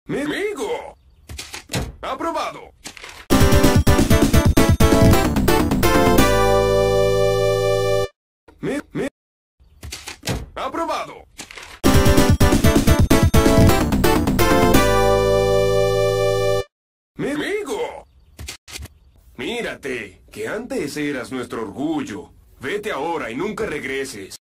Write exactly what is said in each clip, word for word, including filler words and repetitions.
Mi amigo. Aprobado. Mi, mi. Aprobado. Mi amigo. Mírate, que antes eras nuestro orgullo. Vete ahora y nunca regreses.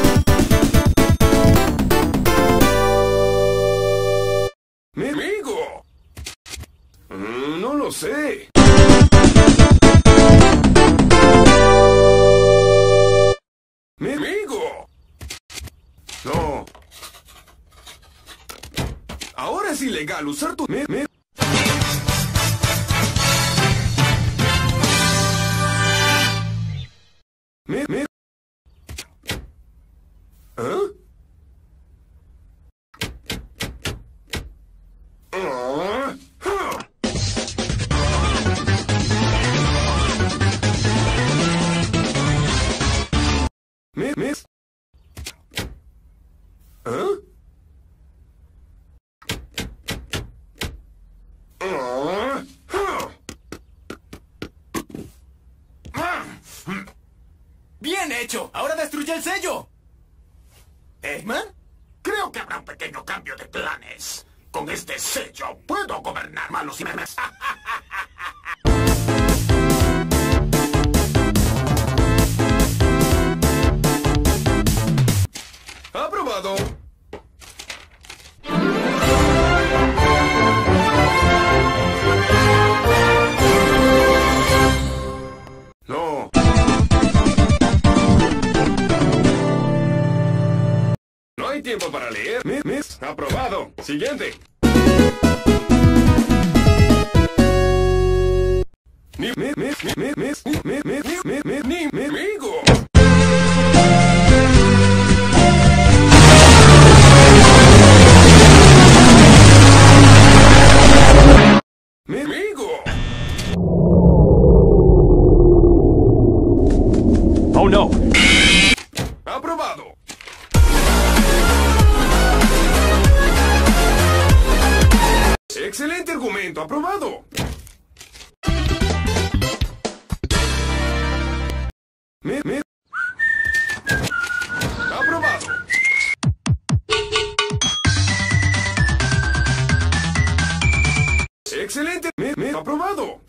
Mi amigo. Mm, no lo sé. Mi amigo. No. Ahora es ilegal usar tu... Mi, mi... Mi, mi... ¿Ah? Ah, ah. Mi, mi... ¿Ah? Ah, ah. Ah. ¡Bien hecho! ¡Ahora destruye el sello! ¿Eggman? Creo que habrá un pequeño cambio de planes. Con este sello puedo gobernar malos y memes. Aprobado. No. No hay tiempo para leer. Mi, mis. Aprobado. Siguiente. Mi, mi, mi, mi, mi, mi, mi, mi, mi, mi, mi, mi, amigo. Mi amigo. ¡Oh, no! Aprobado. Excelente argumento. Aprobado. Mi, mi. Aprobado. Excelente. Mi, mi. Aprobado.